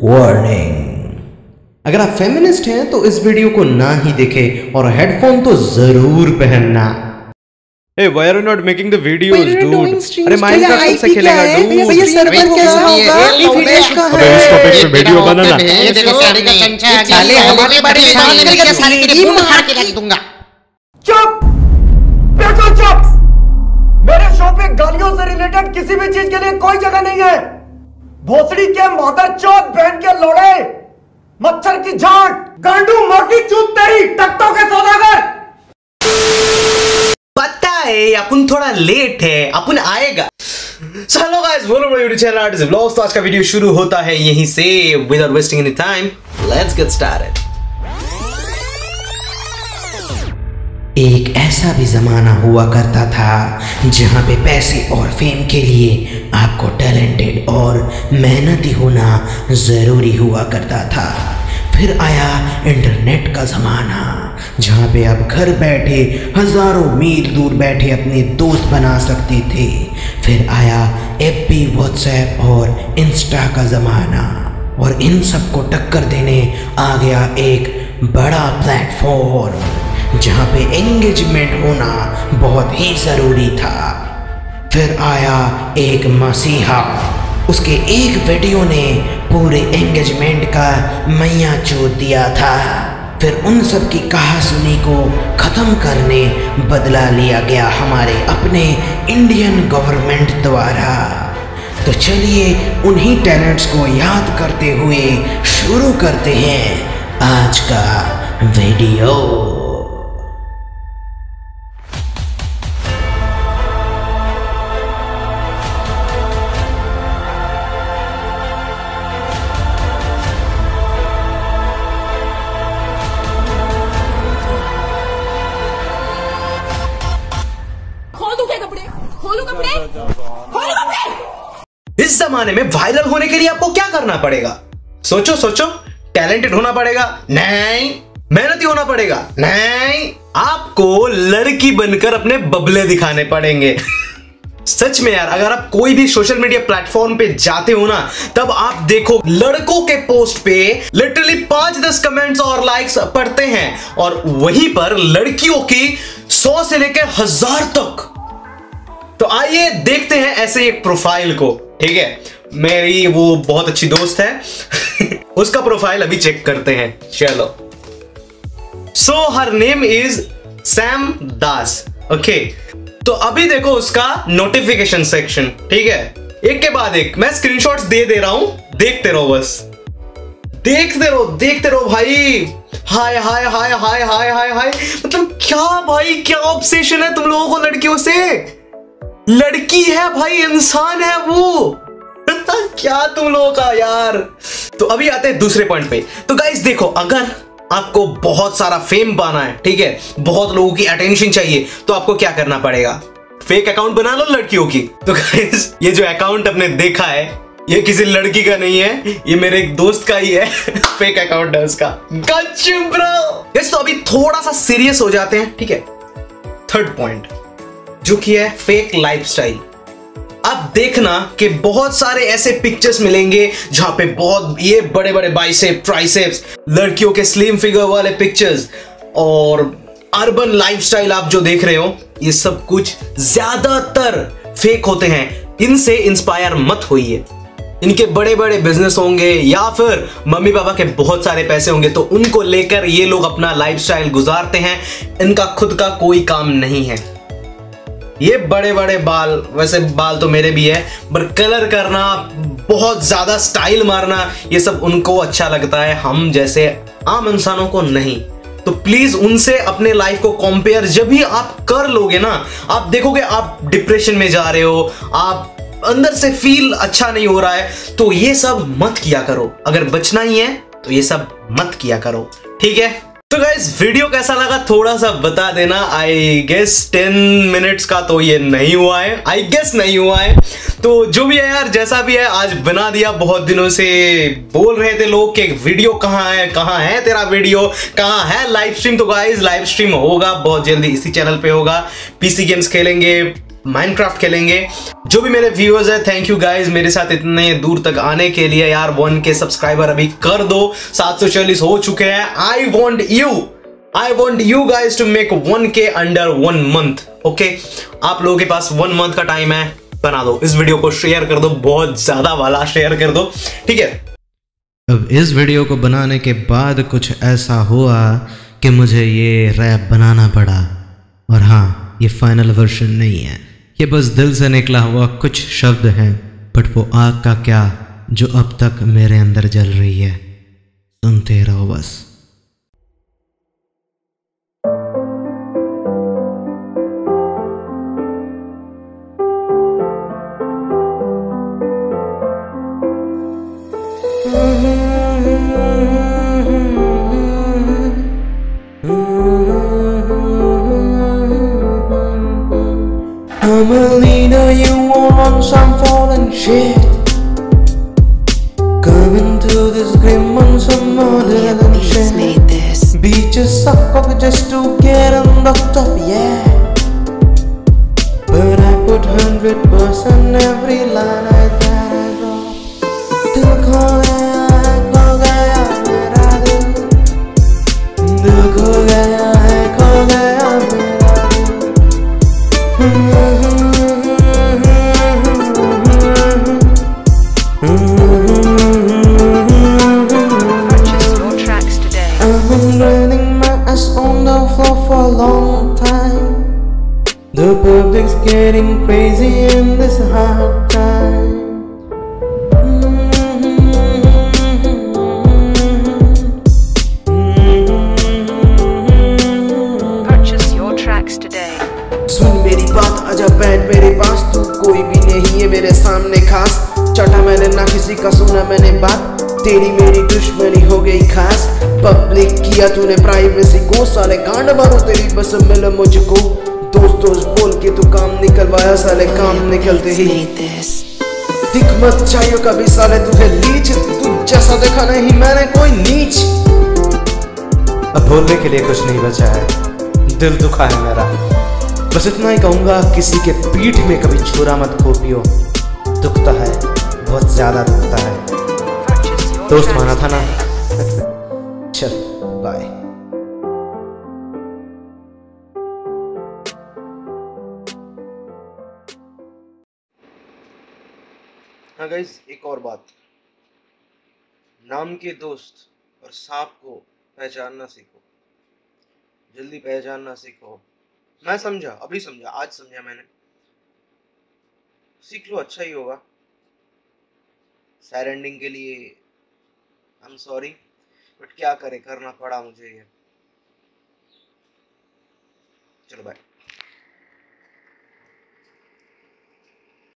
Warning. अगर आप feminist हैं तो इस वीडियो को ना ही देखें और हेडफोन तो जरूर पहनना। Hey, why are you not making the videos, dude? अरे माइनक्राफ्ट कब से खेलेगा, dude? भैया सर्वर कैसा होगा? ये वीडियो का है। अबे इस टॉपिक पे वीडियो बनाना। ये देखो साड़ी का संचा साले हमारे बारे में बात करके साले के मुंह फाड़ के रख दूंगा। चुप, बिल्कुल चुप। मेरे शो पे गालियों से रिलेटेड किसी भी चीज के लिए कोई जगह नहीं है। भोसड़ी के मादरचोद बहन के लोड़े, मच्छर की झांट, गांडू मोटी चूत तेरी टकटों के सौदागर। पता है अपन थोड़ा लेट है, अपन आएगा। So hello guys, welcome to YouTube channel Artists Vlogs। तो आज का वीडियो शुरू होता है यहीं से। Without wasting any time, let's get started। एक ऐसा भी जमाना हुआ करता था जहां पे पैसे और फेम के लिए आपको टैलेंटेड और मेहनती होना जरूरी हुआ करता था। फिर आया इंटरनेट का ज़माना जहाँ पे आप घर बैठे हज़ारों मील दूर बैठे अपने दोस्त बना सकते थे। फिर आया FB, व्हाट्सएप और इंस्टा का ज़माना, और इन सब को टक्कर देने आ गया एक बड़ा प्लेटफॉर्म जहाँ पे एंगेजमेंट होना बहुत ही ज़रूरी था। फिर आया एक मसीहा, उसके एक वीडियो ने पूरे एंगेजमेंट का मैया चोद दिया था। फिर उन सब की कहासुनी को ख़त्म करने बदला लिया गया हमारे अपने इंडियन गवर्नमेंट द्वारा। तो चलिए उन्हीं टैलेंट्स को याद करते हुए शुरू करते हैं आज का वीडियो। इस जमाने में वायरल होने के लिए आपको क्या करना पड़ेगा? सोचो सोचो। टैलेंटेड होना पड़ेगा? नहीं। मेहनती होना पड़ेगा? नहीं। आपको लड़की बनकर अपने बबले दिखाने पड़ेंगे। सच में यार, अगर आप कोई भी सोशल मीडिया प्लेटफॉर्म पे जाते हो ना, तब आप देखो लड़कों के पोस्ट पे लिटरली 5-10 कमेंट्स और लाइक्स पड़ते हैं, और वहीं पर लड़कियों की 100 से लेकर 1000 तक। तो आइए देखते हैं ऐसे एक प्रोफाइल को। ठीक है, मेरी वो बहुत अच्छी दोस्त है उसका प्रोफाइल अभी चेक करते हैं। चलो। So her name is Sam Das. Okay, तो अभी देखो उसका नोटिफिकेशन सेक्शन। ठीक है, एक के बाद एक मैं स्क्रीनशॉट्स दे रहा हूं, देखते रहो, बस देखते रहो भाई। हाय हाय हाय हाय हाय हाय हाय, मतलब क्या भाई, क्या ऑब्सेशन है तुम लोगों को लड़कियों से? लड़की है भाई, इंसान है वो क्या तुम लोगों का यार। तो अभी आते हैं दूसरे पॉइंट पे। तो गाइस देखो, अगर आपको बहुत सारा फेम पाना है, ठीक है, बहुत लोगों की अटेंशन चाहिए, तो आपको क्या करना पड़ेगा? फेक अकाउंट बना लो लड़कियों की। तो गाइस ये जो अकाउंट आपने देखा है, ये किसी लड़की का नहीं है, ये मेरे एक दोस्त का ही है फेक अकाउंट है उसका। गच्ची ब्रो। गाइस तो अभी थोड़ा सा सीरियस हो जाते हैं। ठीक है, थर्ड पॉइंट जो कि है फेक लाइफस्टाइल। आप देखना कि बहुत सारे ऐसे पिक्चर्स मिलेंगे जहां पे बहुत ये बड़े बड़े बाइसेप, ट्राइसेप्स, लड़कियों के स्लिम फिगर वाले पिक्चर्स, और अर्बन लाइफस्टाइल आप जो देख रहे हो, ये सब कुछ ज्यादातर फेक होते हैं। इनसे इंस्पायर मत होइए। इनके बड़े बड़े बिजनेस होंगे या फिर मम्मी पापा के बहुत सारे पैसे होंगे, तो उनको लेकर ये लोग अपना लाइफस्टाइल गुजारते हैं। इनका खुद का कोई काम नहीं है। ये बड़े बड़े बाल, वैसे बाल तो मेरे भी है, पर कलर करना, बहुत ज्यादा स्टाइल मारना, ये सब उनको अच्छा लगता है, हम जैसे आम इंसानों को नहीं। तो प्लीज उनसे अपने लाइफ को कंपेयर जब भी आप कर लोगे ना, आप देखोगे आप डिप्रेशन में जा रहे हो, आप अंदर से फील अच्छा नहीं हो रहा है, तो ये सब मत किया करो। अगर बचना ही है तो ये सब मत किया करो, ठीक है? तो गाइस वीडियो कैसा लगा थोड़ा सा बता देना। आई गेस 10 मिनट्स का तो ये नहीं हुआ है, आई गेस नहीं हुआ है। तो जो भी है यार, जैसा भी है, आज बना दिया। बहुत दिनों से बोल रहे थे लोग कि वीडियो कहाँ है तेरा वीडियो, कहाँ है लाइव स्ट्रीम। तो गाइस लाइव स्ट्रीम होगा बहुत जल्दी, इसी चैनल पे होगा। पीसी गेम्स खेलेंगे, माइनक्राफ्ट खेलेंगे। जो भी मेरे व्यूअर्स है, थैंक यू गाइज मेरे साथ इतने दूर तक आने के लिए यार। 1K सब्सक्राइबर अभी कर दो, 740 हो चुके हैं। I want you guys to make 1K under 1 month. Okay, आप लोगों के पास 1 मंथ का टाइम है, बना दो। इस वीडियो को शेयर कर दो, बहुत ज्यादा वाला शेयर कर दो, ठीक है। अब इस वीडियो को बनाने के बाद कुछ ऐसा हुआ कि मुझे ये रैप बनाना पड़ा। और हाँ, ये फाइनल वर्जन नहीं है, ये बस दिल से निकला हुआ कुछ शब्द हैं, बट वो आग का क्या जो अब तक मेरे अंदर जल रही है। सुनते रहो बस। I'm a leader, you won't on some fallen shit. Coming to this grim on some modern shit. Beaches suck up just to get on the top, yeah. But I put 100% every line I drop. Dil kho gaya mera dil. Dil kho gaya mera dil. For a long time, the public's getting crazy in this hard time. Purchase your tracks today. सुन मेरी बात, आजा बैठ मेरे पास, तू कोई भी नहीं है मेरे सामने खास। चटा मैंने ना किसी का, सुना मैंने बात, तेरी मेरी दुश्मनी हो गई खास। पब्लिक किया तूने प्राइवेसी को, साले गांड मारो तेरी बस मिल मुझको। दोस्त बोल के तू काम निकलवाया, साले काम निकलते ही दिख मत चाहिए कभी साले तुझे लीच। तू जैसा देखा नहीं मैंने कोई नीच। अब बोलने के लिए कुछ नहीं बचा है, दिल दुखा है मेरा। बस इतना ही कहूँगा, किसी के पीठ में कभी छुरा मत घोपियो। दुखता है, बहुत ज्यादा दुखता है। दोस्त माना था ना। चल बाय। हाँ गाइस, एक और बात, नाम के दोस्त और सांप को पहचानना सीखो, जल्दी पहचानना सीखो। मैं समझा, अभी समझा, आज समझा मैंने। सीख लो, अच्छा ही होगा। सैड एंडिंग के लिए आई एम सॉरी, बट क्या करे, करना पड़ा मुझे ये। चलो बाय।